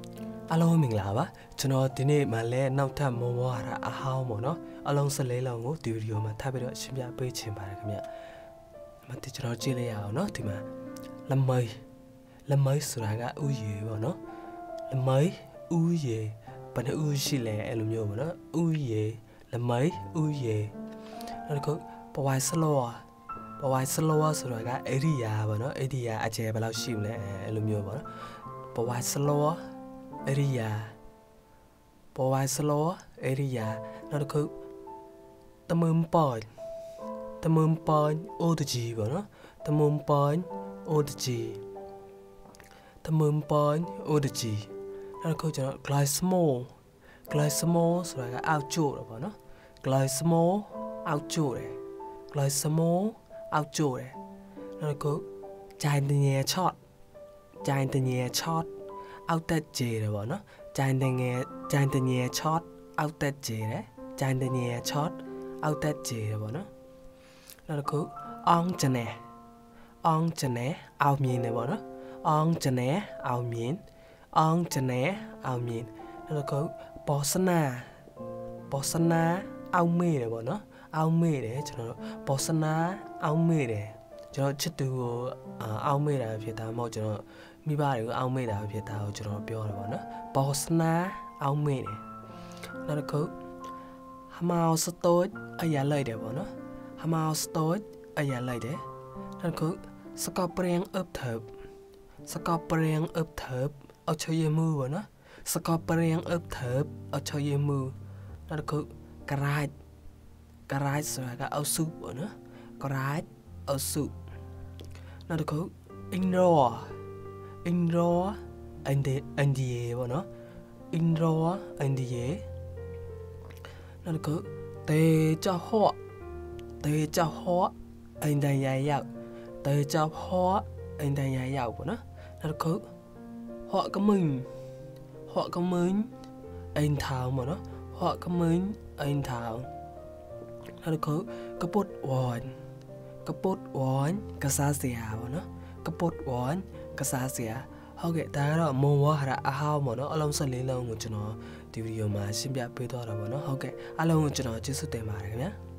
အလုံးမင်္ဂလာပါကျွန်တော်ဒီနေ့မှလည်းနောက်ထပ်မောမောဟာအဟောင်းပေါ့နော်အလုံး14လုံးကိုဒီဗီဒီယိုမှာထပ်ပြီးတော့ရှင်းပြပေးချင်ပါတယ်ခင်ဗျ။မတိကျွန်တော်ကြည့်လိုက်ရအောင်နော်ဒီမှာလမိုင်းဆိုတာကဥယေပေါ့နော်လမိုင်းဥယေဘယ်နှဥရှိလဲအဲ့လိုမျိုးပေါ့နော်ဥယေလမိုင်းဥယေနောက်ကပဝိုင်စလောဆိုတာကဧရိယာပေါ့နော်ဧရိယာအကျယ်ဘယ်လောက်ရှိမလဲအဲ့လိုမျိုးပေါ့နော်ပဝိုင်စလောarea ပေါ်ဝိုင်စလော area နောက်တစ်ခုတမွန်ပွန် ODG ပေါ့နော်တမွန်ပွန် ODG နောက်တစ်ခုကျွန်တော် glycemo ဆိုတာကအောက်ကျို့တယ်ပေါ့နော် glycemo အောက်ကျို့တယ်နောက်တစ်ခုဂျိုင်တငယ် shot အောက်တက်ကျေတယ်ပေါ့နော်ဂျိုင်တငယ် shot အောက်တက်ကျေတယ်ဂျိုင်တငယ် shot အောက်တက်ကျေတယ်ပေါ့နော်နောက်တစ်ခုအောင်ကျနေအောင်မြင်တယ်ပေါ့နော်အောင်ကျနေအောင်မြင်နောက်တစ်ခုဘောစနာအောင်မေးတယ်ပေါ့နော်အောင်မေးတယ်ကျွန်တော်ဘောစနာအောင်မေးတယ်ကျွန်တော်ချစ်သူကိုအောင်မေးတာဖြစ်တာမဟုတ်ကျွန်တော်မိဘတွေကိုအောင်မေးတာဖြစ်တာကိုကျွန်တော်ပြောတာပေါ့နော်ဘောစနာအောင်မေးတယ်နောက်တစ်ခုဟမောစတိုးအရာလိုက်တယ်ပေါ့နော်ဟမောစတိုးအရာလိုက်တယ်နောက်တစ်ခုစကပရင်အပ်ထပ်အောက်ချရမှုပေါ့နော်စကပရင်အပ်ထပ်အောက်ချရမှုနောက်တစ်ခုဂရိုက်ဆိုတာကအောက်စုပေါ့နော်ဂရိုက်အောက်စုနောက်တစ်ခုအင်ရောအန်ဒီယေပေါ့နော်အင်ရောအန်ဒီယေနောက်တစ်ခုတေချောဟောအန်တန်ရရောက်ပေါ့နော်နောက်တစ်ခုဟောကမင်းအန်ထောင်ပေါ့နော်ဟောကမင်းအန်ထောင်နောက်တစ်ခုကပုတ်ဝန်ကစားစရာပေါ့နော်ကပုတ်ဝန်ကစားစရာဟုတ်ကဲ့ဒါကတော့မွန်ဝါဟာအဟောင်းပေါ့နော်အလုံး14လုံးကိုကျွန်တော်ဒီဗီဒီယိုမှာရှင်းပြပေးသွားတာပေါ့နော်ဟုတ်ကဲ့အားလုံးကိုကျွန်တော်ကျေးဇူးတင်ပါတယ်ခင်ဗျာ